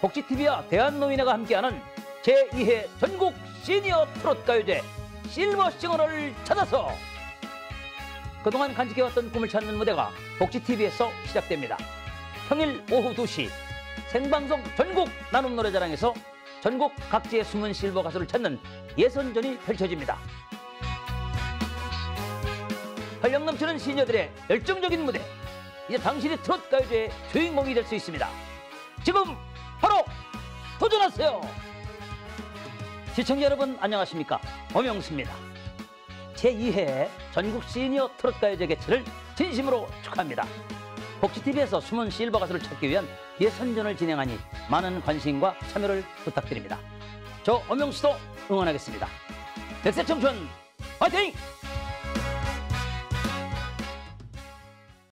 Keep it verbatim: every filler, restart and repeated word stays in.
복지티비와 대한노인회가 함께하는 제이 회 전국 시니어 트롯 가요제 실버싱어를 찾아서 그동안 간직해왔던 꿈을 찾는 무대가 복지티비에서 시작됩니다. 평일 오후 두 시 생방송 전국 나눔 노래자랑에서 전국 각지의 숨은 실버 가수를 찾는 예선전이 펼쳐집니다. 활력 넘치는 시니어들의 열정적인 무대, 이제 당신이 트롯 가요제의 주인공이 될 수 있습니다. 지금 바로 도전하세요. 시청자 여러분 안녕하십니까, 엄영수입니다. 제이 회 전국 시니어 트롯 가요제 개최를 진심으로 축하합니다. 복지티비에서 숨은 실버 가수를 찾기 위한 예선전을 진행하니 많은 관심과 참여를 부탁드립니다. 저 엄영수도 응원하겠습니다. 백세 청춘 화이팅!